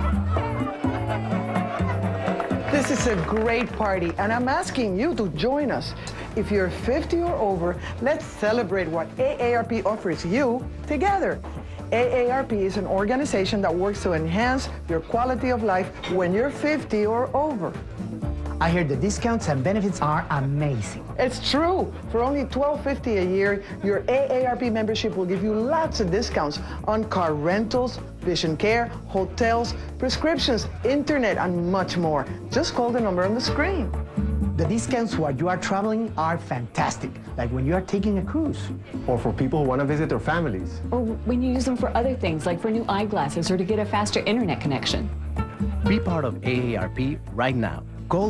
This is a great party, and I'm asking you to join us. If you're 50 or over, let's celebrate what AARP offers you together. AARP is an organization that works to enhance your quality of life when you're 50 or over. I hear the discounts and benefits are amazing. It's true. For only $12.50 a year, your AARP membership will give you lots of discounts on car rentals, vision care, hotels, prescriptions, internet, and much more. Just call the number on the screen. The discounts while you are traveling are fantastic, like when you are taking a cruise. Or for people who want to visit their families. Or when you use them for other things, like for new eyeglasses or to get a faster internet connection. Be part of AARP right now. Call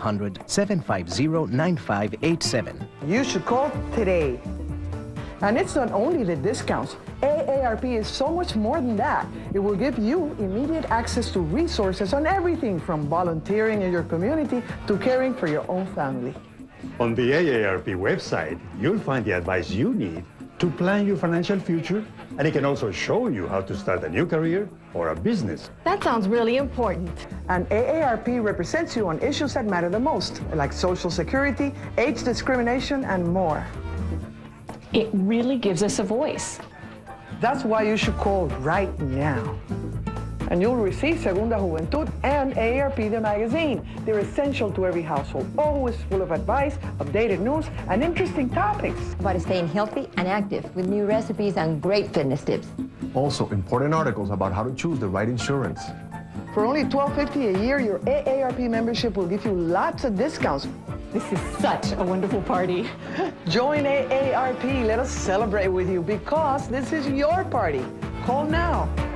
1-800-750-9587. You should call today. And it's not only the discounts. AARP is so much more than that. It will give you immediate access to resources on everything from volunteering in your community to caring for your own family. On the AARP website, you'll find the advice you need to plan your financial future, and it can also show you how to start a new career or a business. That sounds really important. And AARP represents you on issues that matter the most, like Social Security, age discrimination, and more. It really gives us a voice. That's why you should call right now. And you'll receive Segunda Juventud and AARP the magazine. They're essential to every household, always full of advice, updated news, and interesting topics. About staying healthy and active with new recipes and great fitness tips. Also, important articles about how to choose the right insurance. For only $12.50 a year, your AARP membership will give you lots of discounts. This is such a wonderful party. Join AARP. Let us celebrate with you because this is your party. Call now.